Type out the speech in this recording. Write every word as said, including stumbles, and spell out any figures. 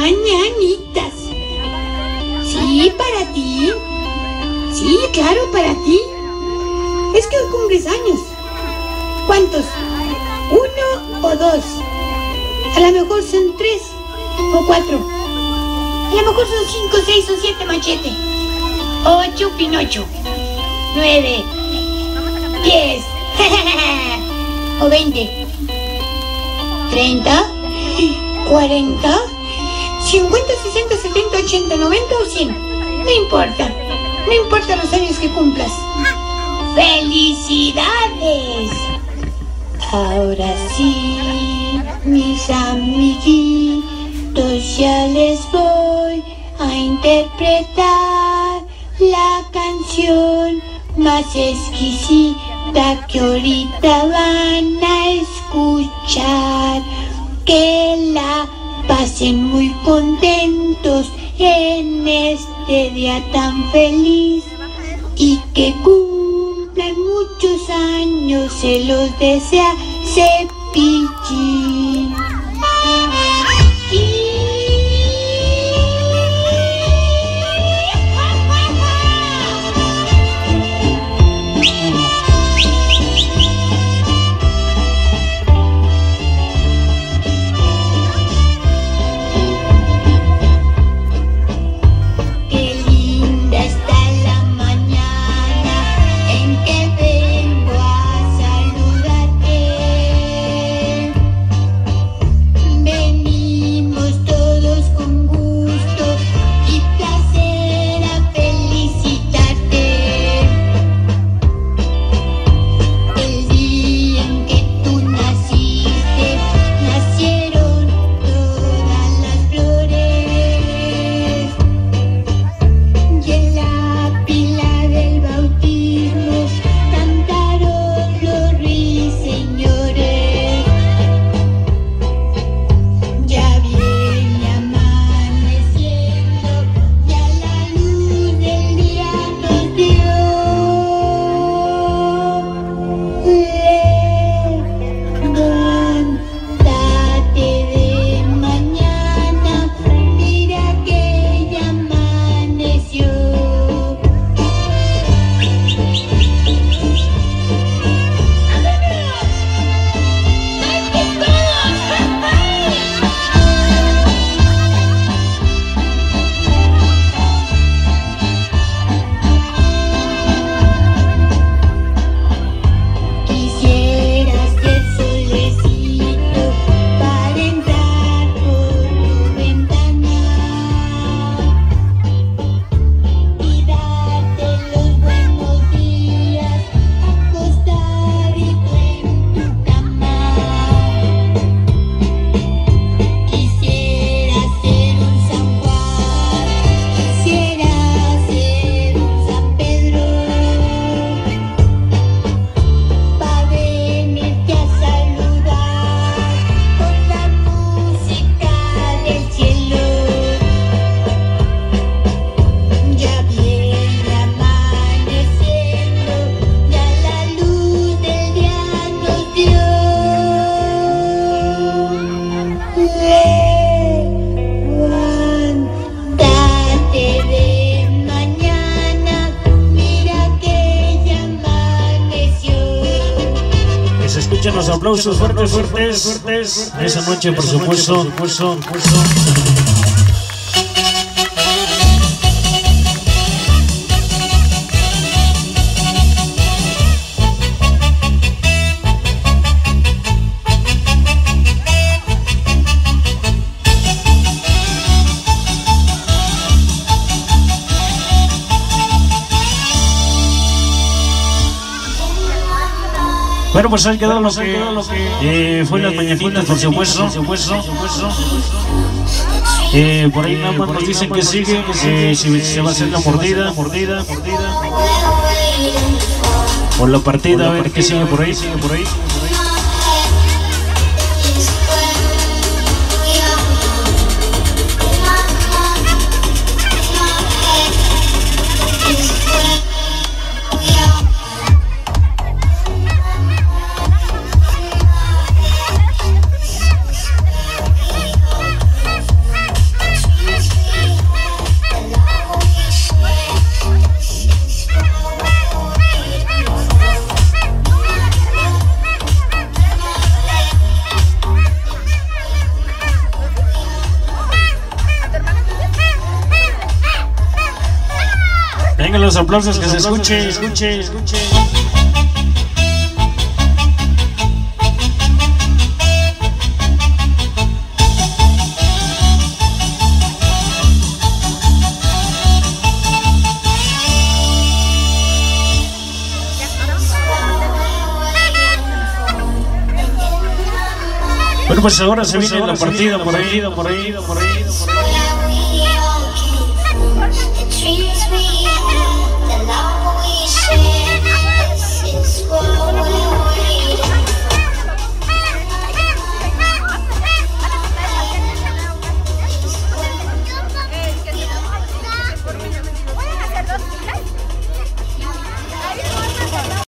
mañanitas. Sí, para ti. Sí, claro, para ti. Es que hoy cumples años. ¿Cuántos? ¿Uno o dos? A lo mejor son tres o cuatro. A lo mejor son cinco, seis o siete, Machete. Ocho, Pinocho. Nueve. Diez. O veinte. Treinta. Cuarenta. Cincuenta, sesenta, setenta, ochenta, noventa o cien. No importa. No importa los años que cumplas. ¡Felicidades! Ahora sí, mis amiguitos, ya les voy a interpretar la canción más exquisita que ahorita van a escuchar. Que la pasen muy contentos en este día tan feliz y que cumplan muchos años, se los desea Cepillín. Los aplausos fuertes, fuertes, fuertes. Esa noche, por supuesto, por supuesto. Bueno, pues ahí quedó lo que, eh, fue las mañanitas, por supuesto, por supuesto. Eh, por ahí nada más nos dicen que sigue, eh, si se va a hacer la mordida, mordida, mordida. O la partida, a ver qué sigue por ahí, sigue por ahí. Vengan los aplausos, que se escuche, escuche, escuche. Bueno, pues ahora se viene la partida por ahí, por ahí, por ahí, por ahí.